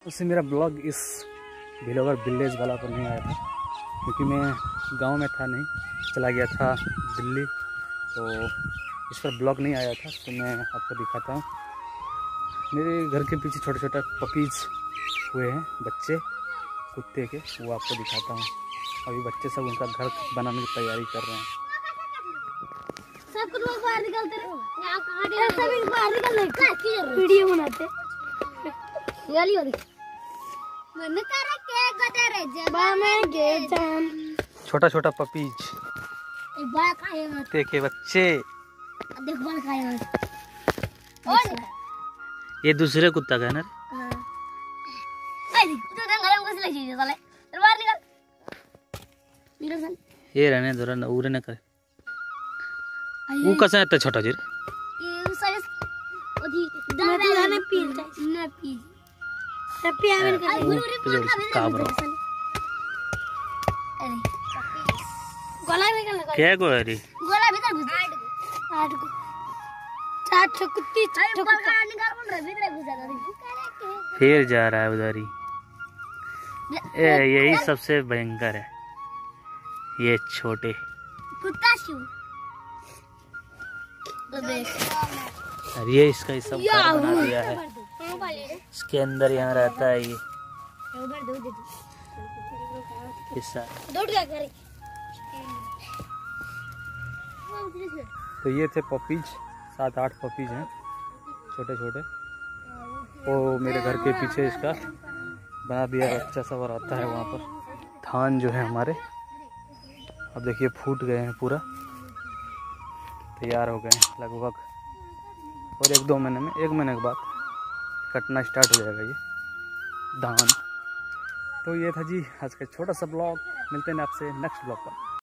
उससे मेरा ब्लॉग इस भिलोवर विलेज वाला पर नहीं आया था, क्योंकि मैं गांव में था, नहीं चला गया था दिल्ली, तो इस पर ब्लॉग नहीं आया था। तो मैं आपको दिखाता हूँ। मेरे घर के पीछे छोटे छोटे पपीज हुए हैं, बच्चे कुत्ते के, वो आपको दिखाता हूँ। अभी बच्चे सब उनका घर बनाने की तैयारी कर रहे हैं। सब लोग बाहर निकलते रहे, यहाँ कहाँ सभी बाहर निकल रहे, वीडियो बनाते गाली हो रही। मन करे के गदरे जबा में गे जान। छोटा छोटा पपीज, एक बड़ा खाए मत, कुत्ते के बच्चे, देख बड़ा खाए मत। और ये दूसरे कुत्ता का है ना। हां आई तू तो घर में घुस लगी है साले, चल बाहर निकल निकल। ये रहने दो ना, उरे न करे। वो कैसा है इतना छोटा जी? ये सारे ओदी दाना ने पी न पी हैप्पी आवन कर काबरो गोला में कर क्या गोरी गोला भीतर घुस आठ को चार छकुत्ती निकाल बोल रहे भीतर घुस जाता। फिर जा रहा है उधर ही। यही सबसे भयंकर है, ये छोटे कुत्ता शू। तो देख अरे ये इसका ही सब घर बना दिया है, इसके अंदर यहाँ रहता है ये हिस्सा। तो ये थे पपीज, 7-8 पपीज हैं छोटे छोटे। वो मेरे घर के पीछे इसका बना दिया बच्चा सब, और आता है वहाँ पर। धान जो है हमारे अब देखिए फूट गए हैं, पूरा तैयार हो गए हैं लगभग, और 1-2 महीने में, 1 महीने के बाद कटना स्टार्ट हो जाएगा ये धान। तो ये था जी आज का छोटा सा ब्लॉग। मिलते हैं आपसे नेक्स्ट ब्लॉग पर।